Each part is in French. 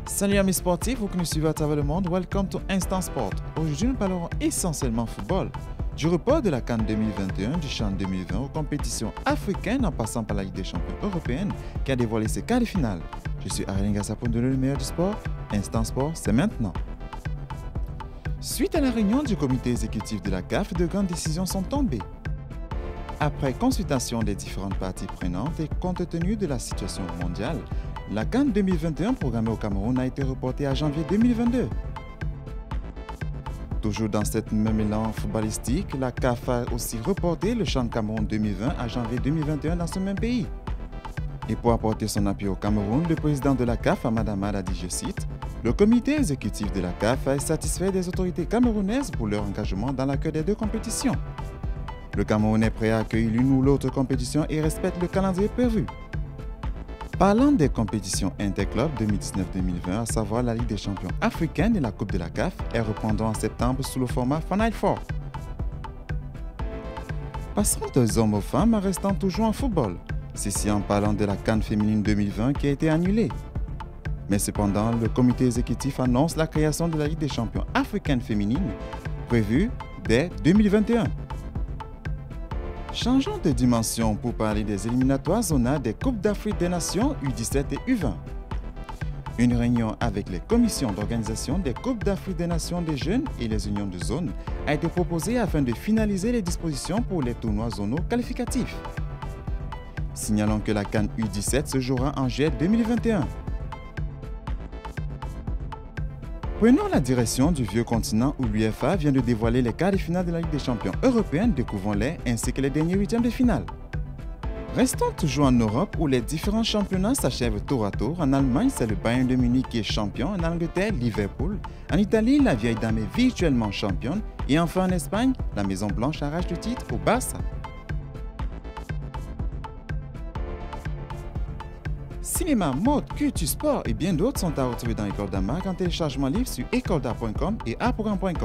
Salut amis sportifs, vous qui nous suivez à travers le monde, welcome to Instant Sport. Aujourd'hui nous parlerons essentiellement football. Du report de la CAN 2021 du CHAN 2020 aux compétitions africaines en passant par la Ligue des champions européenne qui a dévoilé ses quarts de finale. Je suis Ariel Ngassapon de le meilleur du sport. Instant Sport, c'est maintenant. Suite à la réunion du comité exécutif de la CAF, de grandes décisions sont tombées. Après consultation des différentes parties prenantes et compte tenu de la situation mondiale, la CAN 2021 programmée au Cameroun a été reportée à janvier 2022. Toujours dans cette même élan footballistique, la CAF a aussi reporté le CHAN Cameroun 2020 à janvier 2021 dans ce même pays. Et pour apporter son appui au Cameroun, le président de la CAF, Ahmad Ahmad, a dit, je cite, « Le comité exécutif de la CAF est satisfait des autorités camerounaises pour leur engagement dans l'accueil des deux compétitions. Le Cameroun est prêt à accueillir l'une ou l'autre compétition et respecte le calendrier prévu. » Parlant des compétitions interclubs 2019-2020, à savoir la Ligue des champions africaine et la Coupe de la CAF, elles reprendront en septembre sous le format Final Four. Passons des hommes aux femmes en restant toujours en football. Ceci en parlant de la CAN féminine 2020 qui a été annulée. Mais cependant, le comité exécutif annonce la création de la Ligue des champions africaine féminine prévue dès 2021. Changeons de dimension pour parler des éliminatoires zonales des Coupes d'Afrique des Nations U17 et U20. Une réunion avec les commissions d'organisation des Coupes d'Afrique des Nations des jeunes et les unions de zone a été proposée afin de finaliser les dispositions pour les tournois zonaux qualificatifs. Signalons que la CAN U17 se jouera en juillet 2021. Prenons la direction du vieux continent où l'UEFA vient de dévoiler les quarts de finale de la Ligue des champions européenne, découvrons-les, ainsi que les derniers huitièmes de finale. Restons toujours en Europe où les différents championnats s'achèvent tour à tour. En Allemagne, c'est le Bayern de Munich qui est champion. En Angleterre, Liverpool. En Italie, la vieille dame est virtuellement championne. Et enfin en Espagne, la Maison Blanche arrache le titre au Barça. Cinéma, mode, culture, sport et bien d'autres sont à retrouver dans École d'Art en téléchargement libre sur écoledart.com et artprogramme.com.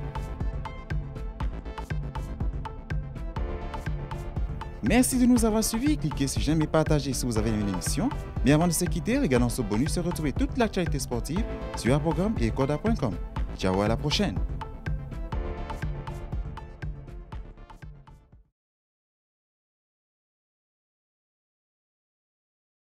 Merci de nous avoir suivis. Cliquez sur j'aime et partagez si vous avez aimé l'émission. Mais avant de se quitter, regardons ce bonus et retrouvez toute l'actualité sportive sur artprogramme et écoledart.com. Ciao, à la prochaine.